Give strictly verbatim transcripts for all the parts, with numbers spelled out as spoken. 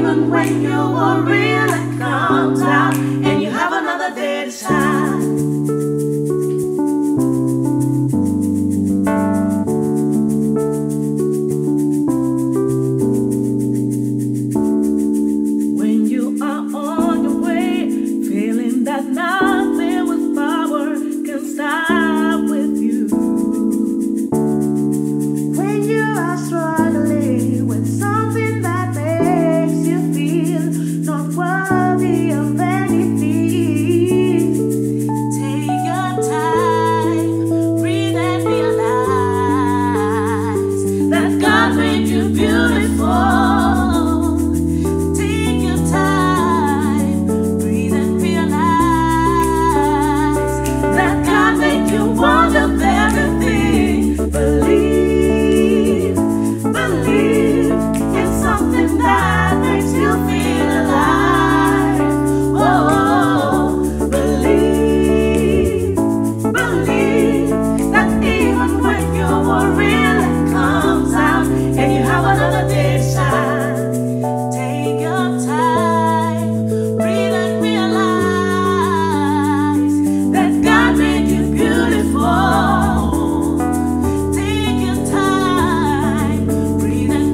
even when you were real, it comes out, and you have another day to shine. When you are on your way, feeling that nothing with power can stop with you. When you are struggling with something that makes you feel not worthy of anything, take your time, breathe and realize that God made you beautiful. Take your time, breathe and realize that God made you one of everything. Believe, believe in something that makes you feel alive. Oh, believe, believe that even when you were real, it comes out, and you have another day to shine. Take your time, breathe and realize that God made you beautiful. Take your time, breathe and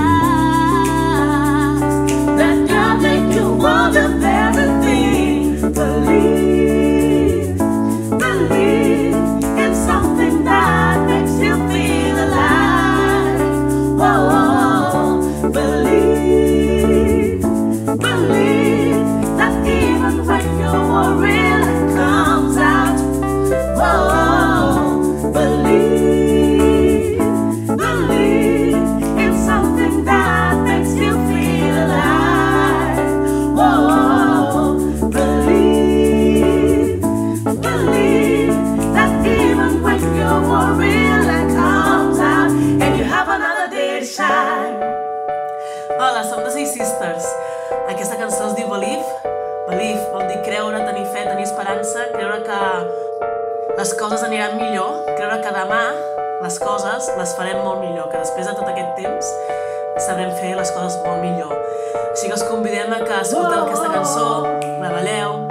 realize that God made you one of everything. Believe, believe in something that makes you feel alive. Oh, believe, believe that even when you were real, it comes out. Oh, believe, believe in something that makes you feel alive. Oh, believe, believe that even when you were real, it comes out, and you have another day to shine. Hola, som The Say Sisters. Aquesta cançó es diu Believe. Believe vol dir creure, tenir fe, tenir esperança, creure que les coses aniran millor, creure que demà les coses les farem molt millor, que després de tot aquest temps sabrem fer les coses molt millor. Així que us convidem a que escolteu aquesta cançó, la balleu,